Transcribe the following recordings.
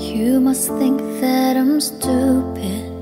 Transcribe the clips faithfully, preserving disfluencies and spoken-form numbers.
You must think that I'm stupid.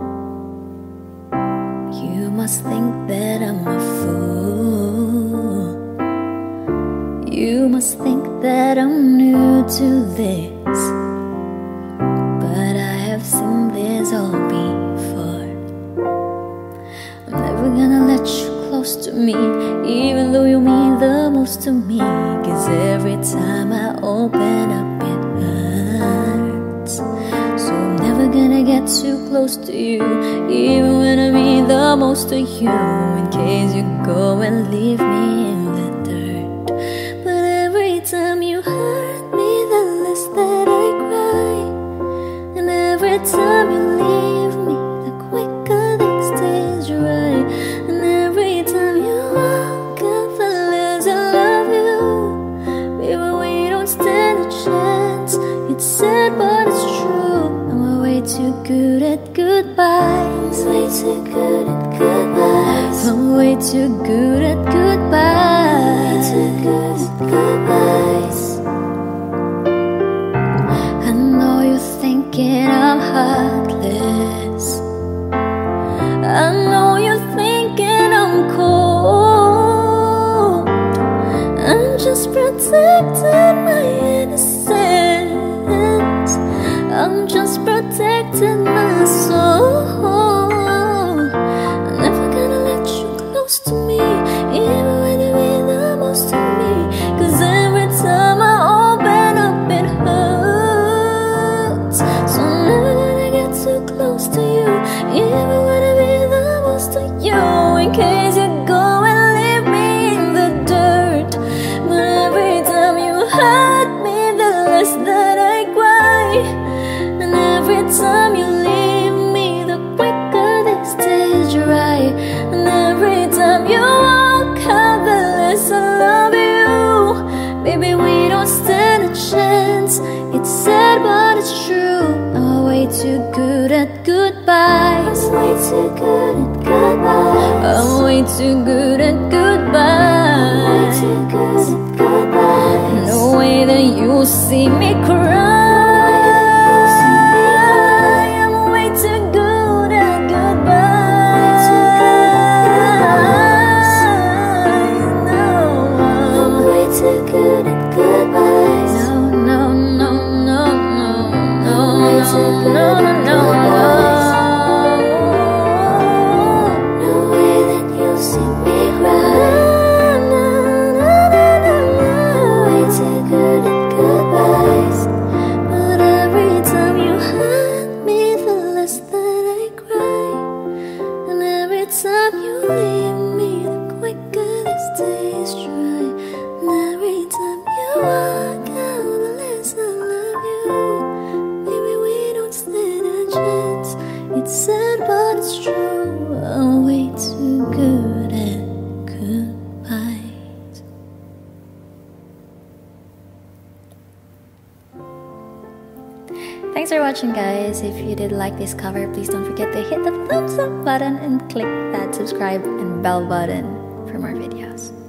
You must think that I'm a fool. You must think that I'm new to this, but I have seen this all before. I'm never gonna let you close to me, even though you mean the most to me. Cause every time I open up it hurts. So I'm never gonna get too close to you, even when I mean the most to you, in case you go and leave me in the dirt. But every time you hurt me, the less that I cry. And every time you leave me, the quicker these days dry. And every time you walk out, the less I love you. Baby, we don't stand a chance. It's sad but it's true. I'm way too good at goodbyes. Way too good at goodbyes. I'm way too good at goodbyes. Way too good at goodbyes. I know you're thinking I'm heartless. I know you're thinking I'm cold. I'm just protecting my innocence. I'm just protecting my soul. I'm never gonna let you close to me, even when you mean the most to me. Cause every time I open up it hurts. So I'm never gonna get too close to you, even when I mean the most to you, in case you go and leave me in the dirt. But every time you hurt me, the less that I cry. And every time you leave me, the quicker this days dry. And every time you walk out, the less I love you. Baby, we don't stand a chance. It's sad but it's true. I'm way too good at goodbyes. I'm way too good at goodbyes. I'm way too good at goodbyes. I'm way too good at goodbyes. No way that you'll see me cry. I'm way too good at goodbyes. No, I'm way too good at goodbyes. No, no, no, no, no, no, no, no, no, no. No way that you'll see me cry. Way too good at goodbyes. But every time you hurt me, the less that I cry. And every time you leave me, the quicker this days dry. And every time you walk out, the less I love you. Baby, we don't stand a chance. It's sad but it's true. I'm way too good at goodbyes. Thanks for watching, guys. If you did like this cover, please don't forget to hit the thumbs up button and click that subscribe and bell button for more videos.